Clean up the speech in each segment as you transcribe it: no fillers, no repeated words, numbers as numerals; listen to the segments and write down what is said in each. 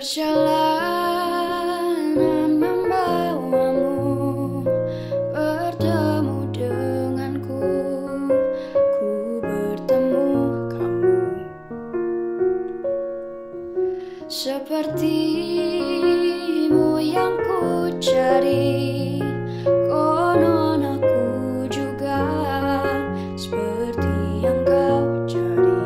Perjalanan membawamu bertemu denganku, ku bertemu kamu. Sepertimu yang ku cari, konon aku juga seperti yang kau cari.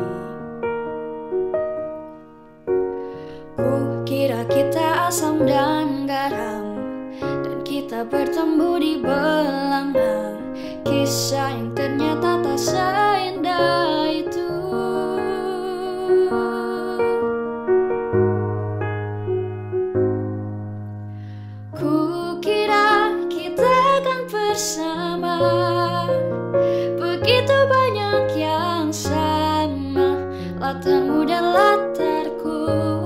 Ku kira kita asam dan garam, dan kita bertemu di belanga. Kisah yang ternyata tak seindah itu. Ku kira kita akan bersama, begitu banyak yang sama, latarmu dan latarku.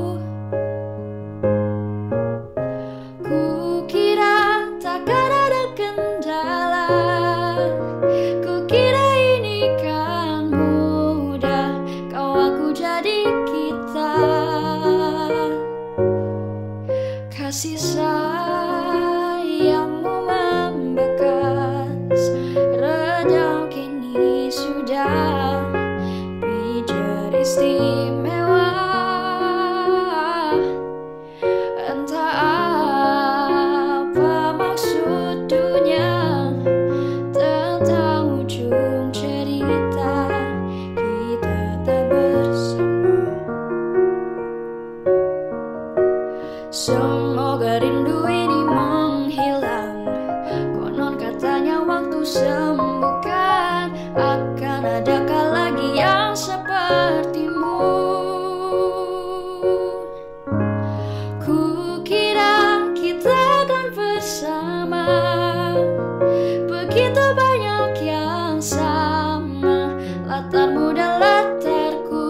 Ku kira takkan ada kendala, ku kira ini kan mudah, kau aku jadi kita. Kasih sayangmu membekas, redam kini sudah pijar istimewa. Entah apa maksud dunia tentang ujung cerita kita tak bersama. Semoga rindu ini menghilang, konon katanya waktu sembuhkan. Akan adakah lagi yang sepertimu? Ku kira kita akan bersama, begitu banyak yang sama, latarmu dan latarku.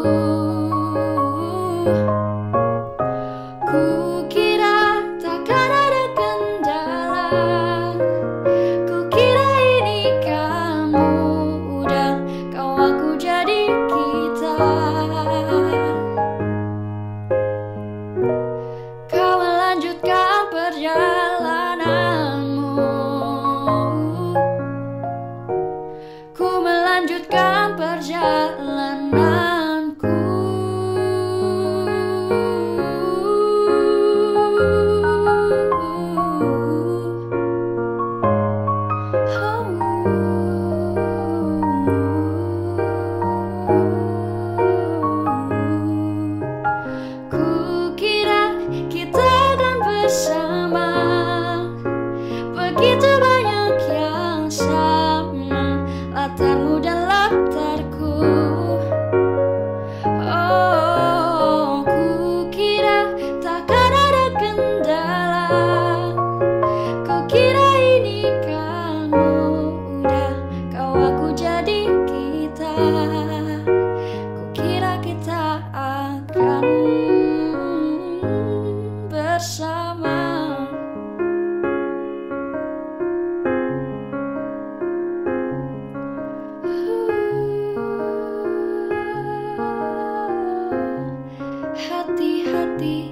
Ku kira takkan ada kendala, ku kira ini kan mudah, kau aku jadi kita. Kau melanjutkan perjalananmu, ku melanjutkan perjalananku. Ku kira kita akan bersama, begitu banyak yang sama, latarmu dan latarku. Oh, ku kira takkan ada kendala, ku kira ini kan mudah, kau aku jadi kita. Ku kira kita akan bersama. Hati-hati